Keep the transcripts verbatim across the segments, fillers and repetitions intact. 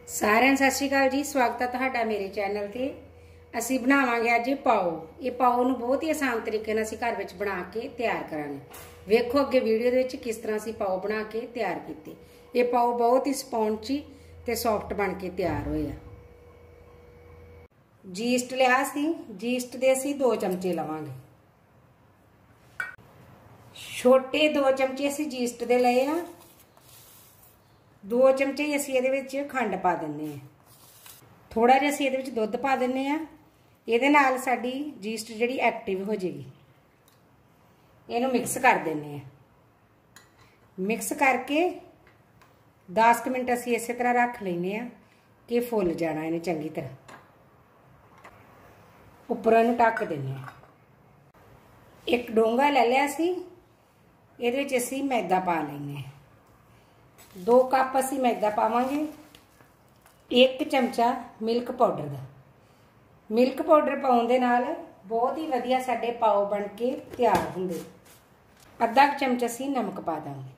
सारिਆਂ सत श्री अकाल जी। स्वागत है तुहाडा मेरे चैनल ते। असीं बनावांगे अज पाओ। ये पाओ नूं बहुत ही आसान तरीके नाल असीं घर विच बना के तैयार करांगे। वेखो अगे वीडियो दे विच किस तरह असीं पाओ बना के तैयार कीते। ये पाओ बहुत ही स्पॉन्जी ते सॉफ्ट बन के तैयार होए आ। जीस्ट लिया सी, जीस्ट दे असीं दो चमचे लवांगे। छोटे दो चमचे असीं जीस्ट दे लए आ। दो चमचे असीं इहदे विच खंड पा दिंदे आ। थोड़ा जिहा असीं इहदे विच दुध पा दिंदे आ। इहदे नाल साडी जीस्ट जिहड़ी एक्टिव हो जाएगी। इहनूं मिक्स कर दिंदे आ। मिक्स करके दस मिनट असीं इसे तरह रख लैंदे आ कि फुल जाना इहने चंगी तरह। उप्पर इहनूं ढक दिंदे आ। एक डोंगा ले लिया असीं, इहदे विच असीं मैदा पा लैंदे आ। दो कप असीं मैदा पावांगे। एक चमचा मिल्क पाउडर का। मिल्क पाउडर पाउण दे नाल बहुत ही वधिया साडे पाओ बन के तैयार हुंदे। अद्धा चमच असीं नमक पा दांगे।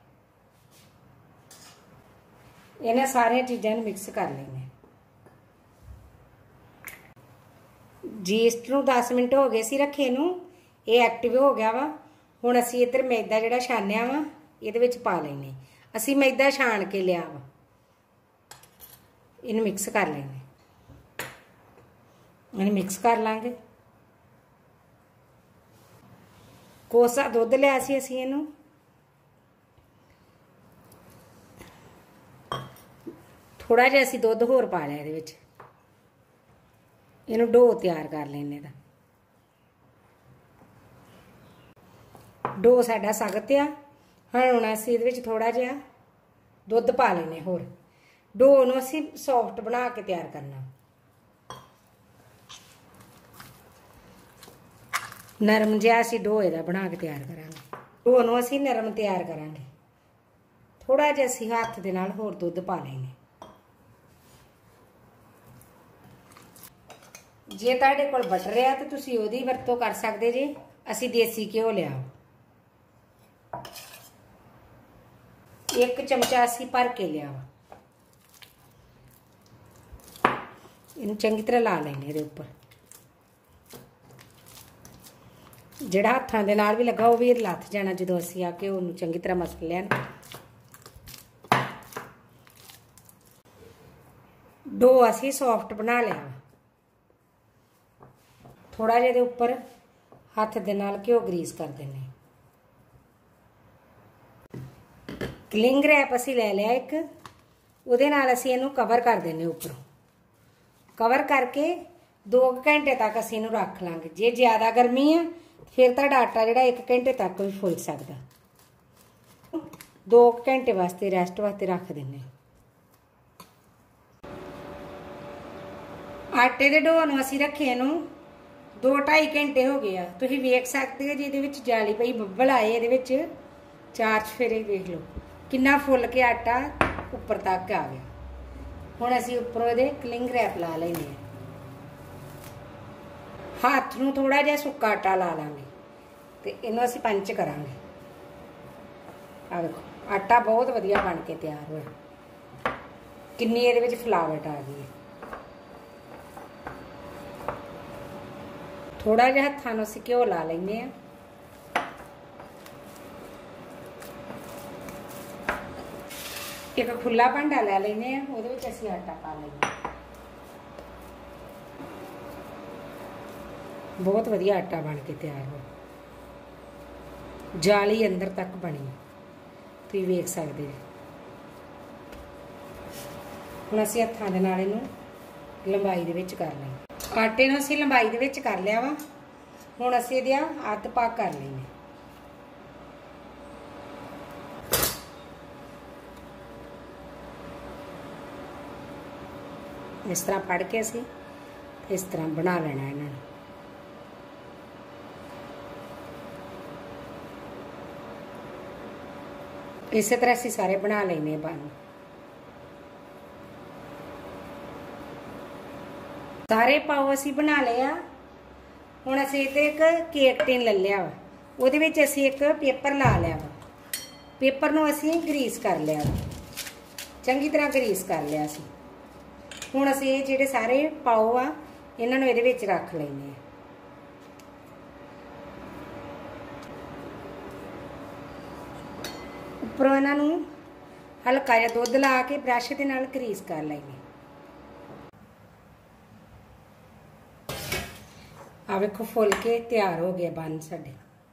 इन्हां सारियां चीज़ां नूं मिक्स कर लैंदे। जीस्ट नूं दस मिनट हो गए सी रखे नूं, ये एक्टिव हो गया वा। हुण असीं इधर मैदा जिहड़ा छानिया वा इहदे विच पा लैंदे। असीं मैदा छान के लिया वा, इन्हूं मिक्स कर लेंगे। इन्हूं मिक्स कर लांगे। कोसा दुध लिया सी असीं इहनूं थोड़ा जिहा असीं दुध होर पा लिया इहदे विच। इहनूं डो तैयार कर लैने दा। डो साडा सख्त आ। हुण असीं इहदे विच थोड़ा जिहा दुध पा लेने होर। डो नूं असीं सॉफ्ट बना के तैयार करना। नरम जिहा असीं डो इहदा बना के तैयार करांगे। डो नूं असीं नरम तैयार करांगे। थोड़ा जिहा असीं हत्थ दे नाल होर दुध पा लेने। जे तुहाडे कोल बटर है तो तुसीं ओहदी वरतों कर सकदे जे। असीं देसी घिओ लिया। एक चमचा असीं भर के लिया वा। इन्हूं चंगी तरह ला लेने इहदे उपर। जिहड़ा हत्थां दे नाल भी लगा वो भी लथ जाना जदों असीं आ घिओ नूं चंगी तरह मसल लिया ना। डो असीं सॉफ्ट बना लिया वा। थोड़ा जिहा इहदे उपर हत्थ दे नाल घिओ ग्रीस कर देने। क्लिंग रैप असीं ले लिया एक, उहदे नाल असीं इहनूं कवर कर देने उपरों। कवर करके दो घंटे तक असीं इहनूं रख लांगे। जे ज़्यादा गर्मी है फिर तुहाडा आटा जिहड़ा एक घंटे तक भी फुल सकदा। दो घंटे वास्ते रैस्ट वास्ते रख देने। आटे दे डो नूं असीं रखे इहनूं दो ढाई घंटे हो गए आ। तुसीं वेख सकदे हो जिहदे विच जाली पई बब्बल आए इहदे विच चार चफेरे वेख लो किन्ना फुल के आटा उपर तक आ गया। हुण असीं उपरों इहदे क्लिंग रैप ला लैने। हाथ नूं थोड़ा जिहा सुक्का आटा ला लांगे ते इहनूं असीं पंच करांगे। आ देखो आटा बहुत वधिया बन के तैयार होया। किन्नी इहदे विच फलावट आ गई है। थोड़ा जिहा हत्थां नूं असीं घिओ ला लैने आ। एक खुला भांडा लै लेने उहदे विच असीं आटा पा लेंगे। बहुत वधिया आटा बन के तैयार हो। जाली अंदर तक बनी तुसीं वेख सकदे हो। हुण असीं हत्थां दे नाल इहनूं लंबाई दे विच कर लेंगे। आटे नूं असीं लंबाई दे विच कर लिया वा। हुण असीं इहदा अद्ध भाग कर लेंगे। इस तरह फड़ के असीं इस तरह बना लेना इन्हां नूं। इस तरह असीं सारे बना लेने बन। सारे पाओ असीं बना लिया। हुण असीं इहते एक केक टिन ले लिया वा। उहदे विच असीं एक पेपर ला लिया वा। पेपर नूं असीं ग्रीस कर लिया वा। चंगी तरह ग्रीस कर लिया असीं। ਹੁਣ ਅਸੀਂ ਇਹ ਜਿਹੜੇ ਸਾਰੇ ਪਾਓ ਆ ਇਹਨਾਂ ਨੂੰ ਇਹਦੇ ਵਿੱਚ ਰੱਖ ਲੈਣੇ ਆ। ਉੱਪਰੋਂ ਇਹਨਾਂ ਨੂੰ ਹਲਕਾ ਜਿਹਾ ਦੁੱਧ ਲਾ ਕੇ ਬ੍ਰਸ਼ ਦੇ ਨਾਲ ਗਰੀਸ ਕਰ ਲੈਣੇ। ਆ ਵੇਖੋ ਫੁੱਲ ਕੇ ਤਿਆਰ ਹੋ ਗਏ ਬਣ ਸਾਡੇ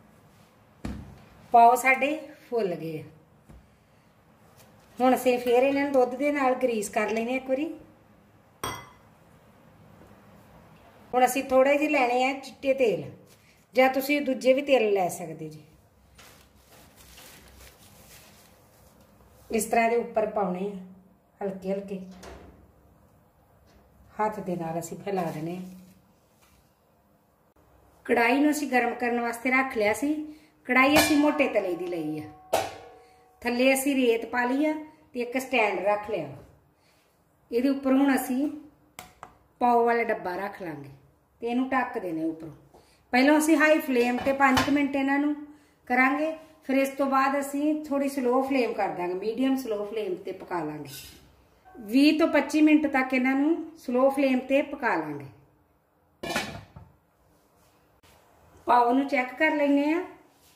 ਪਾਓ, ਸਾਡੇ ਫੁੱਲ ਗਏ। ਹੁਣ ਅਸੀਂ ਫੇਰ ਇਹਨਾਂ ਨੂੰ ਦੁੱਧ ਦੇ ਨਾਲ ਗਰੀਸ ਕਰ ਲੈਣੇ ਇੱਕ ਵਾਰੀ। ਹੁਣ ਅਸੀਂ ਥੋੜੇ ਜਿਹੇ ਲੈਣੇ ਆ ਚਿੱਟੇ ਤੇਲ, ਜਾਂ ਤੁਸੀਂ ਦੂਜੇ ਵੀ ਤੇਲ ਲੈ ਸਕਦੇ ਜੀ। ਇਸ ਤਰ੍ਹਾਂ ਦੇ ਉੱਪਰ ਪਾਉਣੇ ਆ ਹਲਕੇ ਹਲਕੇ, ਹੱਥ ਦੇ ਨਾਲ ਅਸੀਂ ਫੈਲਾ ਦੇਣੇ। ਕੜਾਈ ਨੂੰ ਅਸੀਂ ਗਰਮ ਕਰਨ ਵਾਸਤੇ ਰੱਖ ਲਿਆ ਸੀ। ਕੜਾਈ ਅਸੀਂ ਮੋਟੇ ਤਲੇ ਦੀ ਲਈ ਆ। ਥੱਲੇ ਅਸੀਂ ਰੇਤ ਪਾ ਲਈ ਆ ਤੇ ਇੱਕ ਸਟੈਂਡ ਰੱਖ ਲਿਆ। ਇਹਦੇ ਉੱਪਰ ਹੁਣ ਅਸੀਂ ਪਾਓ ਵਾਲਾ ਡੱਬਾ ਰੱਖ ਲਾਂਗੇ ਤੇ ਇਹਨੂੰ ਢੱਕ ਦੇਣੇ ਉੱਪਰੋਂ। ਪਹਿਲਾਂ ਅਸੀਂ ਹਾਈ ਫਲੇਮ ਤੇ ਪੰਜ ਮਿੰਟ ਇਹਨਾਂ ਨੂੰ ਕਰਾਂਗੇ, ਫਿਰ ਇਸ ਤੋਂ ਬਾਅਦ ਅਸੀਂ ਥੋੜੀ ਸਲੋ ਫਲੇਮ ਕਰ ਦਾਂਗੇ, ਮੀਡੀਅਮ ਸਲੋ ਫਲੇਮ ਤੇ ਪਕਾ ਲਾਂਗੇ। ਵੀਹ ਤੋਂ ਪੱਚੀ ਮਿੰਟ ਤੱਕ ਇਹਨਾਂ ਨੂੰ ਸਲੋ ਫਲੇਮ ਤੇ ਪਕਾ ਲਾਂਗੇ। ਪਾਓ ਨੂੰ ਚੈੱਕ ਕਰ ਲੈਣੇ ਆ।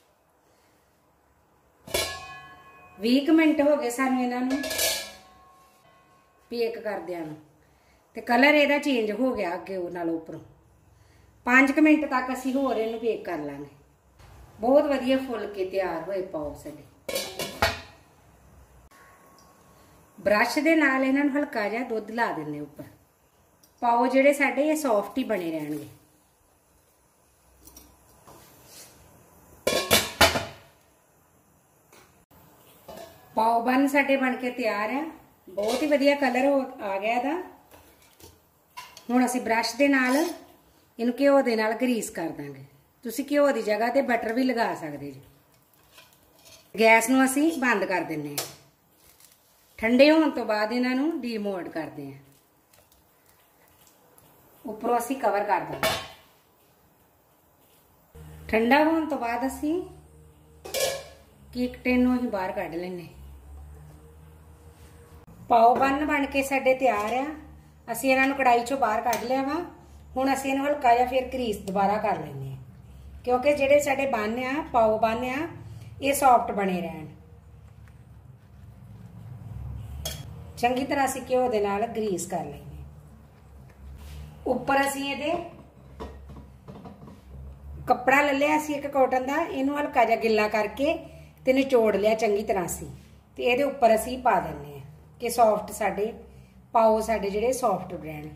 ਵੀਹ ਮਿੰਟ ਹੋ ਗਏ ਸਾਨੂੰ ਇਹਨਾਂ ਨੂੰ ਬੇਕ ਕਰਦਿਆਂ ਨੂੰ, ਤੇ ਕਲਰ ਇਹਦਾ ਚੇਂਜ ਹੋ ਗਿਆ ਅੱਗੇ ਉਹ ਨਾਲੋਂ ਉੱਪਰੋਂ। ਪੰਜ ਮਿੰਟ ਤੱਕ ਅਸੀਂ ਹੋਰ ਇਹਨੂੰ ਬੇਕ ਕਰ ਲਾਂਗੇ। ਬਹੁਤ ਵਧੀਆ ਫੁੱਲ ਕੇ ਤਿਆਰ ਹੋਏ ਪਾਓ ਸਾਡੇ। ਬ੍ਰਸ਼ ਦੇ ਨਾਲ ਇਹਨਾਂ ਨੂੰ ਹਲਕਾ ਜਿਹਾ ਦੁੱਧ ਲਾ ਦਿੰਨੇ ਉੱਪਰ। ਪਾਓ ਜਿਹੜੇ ਸਾਡੇ ਇਹ ਸੌਫਟ ਹੀ ਬਣੇ ਰਹਿਣਗੇ। ਪਾਓ ਬਨ ਸਾਡੇ ਬਣ ਕੇ ਤਿਆਰ ਆ। ਬਹੁਤ ਹੀ ਵਧੀਆ ਕਲਰ ਆ ਗਿਆ ਇਹਦਾ। ਹੁਣ ਅਸੀਂ ਬ੍ਰਸ਼ ਦੇ ਨਾਲ ਇਹਨੂੰ ਘਿਓ ਦੇ ਨਾਲ ਗਰੀਸ ਕਰ ਦਾਂਗੇ। ਤੁਸੀਂ ਘਿਓ ਦੀ ਜਗ੍ਹਾ ਤੇ ਬਟਰ ਵੀ ਲਗਾ ਸਕਦੇ ਜੀ। ਗੈਸ ਨੂੰ ਅਸੀਂ ਬੰਦ ਕਰ ਦਿੰਨੇ ਆ। ਠੰਡੇ ਹੋਣ ਤੋਂ ਬਾਅਦ ਇਹਨਾਂ ਨੂੰ ਡੀਮੋਲਡ ਕਰਦੇ ਆ। ਉੱਪਰੋਂ ਅਸੀਂ ਕਵਰ ਕਰ ਦਾਂਗੇ। ਠੰਡਾ ਹੋਣ ਤੋਂ ਬਾਅਦ ਅਸੀਂ ਕੇਕ ਟਿਨ ਨੂੰ ਅਸੀਂ ਬਾਹਰ ਕੱਢ ਲੈਨੇ। ਪਾਓ ਬਨ ਬਣ ਕੇ ਸਾਡੇ ਤਿਆਰ ਆ। ਅਸੀਂ ਇਹਨਾਂ ਨੂੰ ਕੜਾਈ ਚੋਂ ਬਾਹਰ ਕੱਢ ਲਿਆ ਵਾ। ਹੁਣ ਅਸੀਂ ਇਹਨੂੰ ਹਲਕਾ ਜਿਹਾ ਫਿਰ ਗਰੀਸ ਦੁਬਾਰਾ ਕਰ ਲੈਨੇ ਆ, ਕਿਉਂਕਿ ਜਿਹੜੇ ਸਾਡੇ ਬਨ ਆ ਪਾਓ ਬਨ ਆ ਇਹ ਸੌਫਟ ਬਣੇ ਰਹਿਣ। ਚੰਗੀ ਤਰ੍ਹਾਂ ਅਸੀਂ ਘਿਓ ਦੇ ਨਾਲ ਗਰੀਸ ਕਰ ਲੈਨੇ। ਉੱਪਰ ਅਸੀਂ ਇਹਦੇ ਕੱਪੜਾ ਲੈ ਲਿਆ ਅਸੀਂ ਇੱਕ ਕਾਟਨ ਦਾ, ਇਹਨੂੰ ਹਲਕਾ ਜਿਹਾ ਗਿੱਲਾ ਕਰਕੇ ਤੇ ਨਿਚੋੜ ਲਿਆ ਚੰਗੀ ਤਰ੍ਹਾਂ ਸੀ, ਤੇ ਇਹਦੇ ਉੱਪਰ ਅਸੀਂ ਪਾ ਦਿੰਨੇ ਆ ਕਿ ਸੌਫਟ ਸਾਡੇ ਪਾਓ ਸਾਡੇ ਜਿਹੜੇ ਸੌਫਟ ਰਹਿਣ।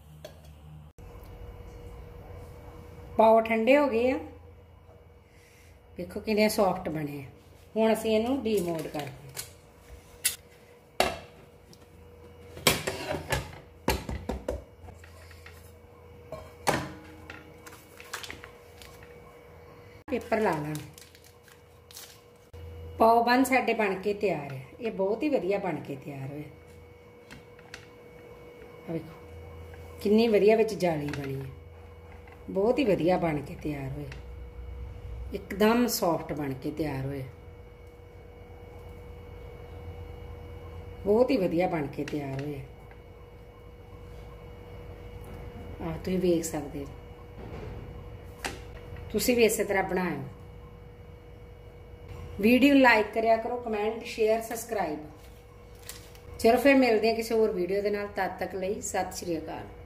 ਪਾਓ ਠੰਡੇ ਹੋ ਗਏ ਆ, ਦੇਖੋ ਕਿੰਨੇ ਸੌਫਟ ਬਣੇ ਆ। ਹੁਣ ਅਸੀਂ ਇਹਨੂੰ ਡੀਮੋਲਡ ਕਰਦੇ ਆ। ਪੇਪਰ ਲਾ ਲਾਂਗੇ। ਪਾਓ ਬਨ ਸਾਡੇ ਬਣ ਕੇ ਤਿਆਰ ਹੈ। ਇਹ ਬਹੁਤ ਹੀ ਵਧੀਆ ਬਣ ਕੇ ਤਿਆਰ ਹੋਇਆ। ਆ ਵੇਖੋ ਕਿੰਨੀ ਵਧੀਆ ਵਿੱਚ ਜਾਲੀ ਬਣੀ ਹੈ। ਬਹੁਤ ਹੀ ਵਧੀਆ ਬਣ ਕੇ ਤਿਆਰ ਹੋਏ। ਇੱਕਦਮ ਸੌਫਟ ਬਣ ਕੇ ਤਿਆਰ ਹੋਏ। ਬਹੁਤ ਹੀ ਵਧੀਆ ਬਣ ਕੇ ਤਿਆਰ ਹੋਏ। ਆ ਤੁਸੀਂ ਵੇਖ ਸਕਦੇ ਹੋ। ਤੁਸੀਂ ਵੀ ਇਸੇ ਤਰ੍ਹਾਂ ਬਣਾਓ। ਵੀਡੀਓ ਲਾਈਕ ਕਰਿਆ ਕਰੋ, ਕਮੈਂਟ ਸ਼ੇਅਰ ਸਬਸਕ੍ਰਾਈਬ। ਚਲੋ ਫਿਰ ਮਿਲਦੇ ਹਾਂ ਕਿਸੇ ਹੋਰ ਵੀਡੀਓ ਦੇ ਨਾਲ। ਤਦ ਤੱਕ ਲਈ ਸਤਿ ਸ਼੍ਰੀ ਅਕਾਲ।